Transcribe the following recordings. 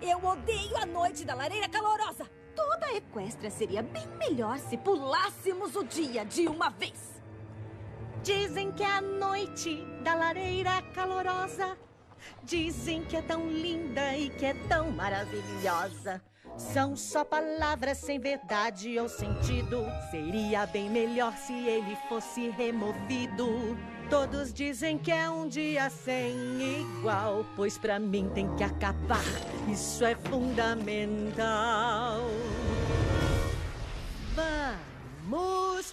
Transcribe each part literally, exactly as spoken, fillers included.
Eu odeio a noite da lareira calorosa. Toda a Equestria seria bem melhor se pulássemos o dia de uma vez. Dizem que é a noite da lareira calorosa. Dizem que é tão linda e que é tão maravilhosa. São só palavras sem verdade ou sentido. Seria bem melhor se ele fosse removido. Todos dizem que é um dia sem igual, pois pra mim tem que acabar. Isso é fundamental. Vamos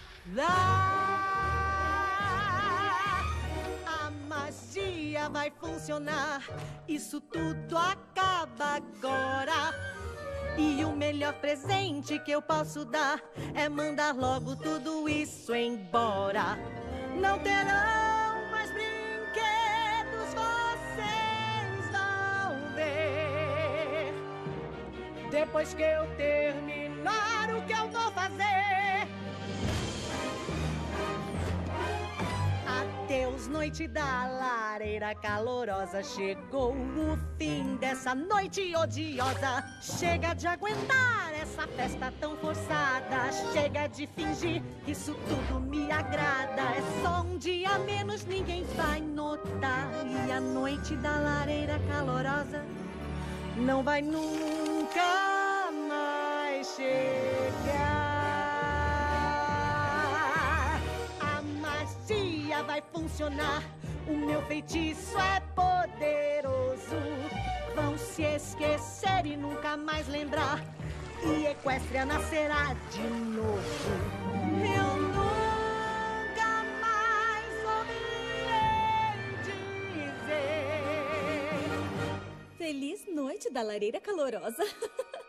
lá! A magia vai funcionar. Isso tudo acaba agora. E o melhor presente que eu posso dar é mandar logo tudo isso embora. Não terão mais brinquedos, vocês vão ver. Depois que eu terminar, o que eu vou fazer? Adeus, noite da lareira calorosa. Chegou o fim dessa noite odiosa. Chega de aguentar essa festa tão forçada. Chega de fingir, isso tudo me agrada. É só um dia a menos, ninguém vai notar. E a noite da lareira calorosa não vai nunca mais chegar. A magia vai funcionar. O meu feitiço é poderoso. Vão se esquecer e nunca mais lembrar. E Equestria nascerá de novo. Eu nunca mais ouvirei dizer. Feliz noite da lareira calorosa.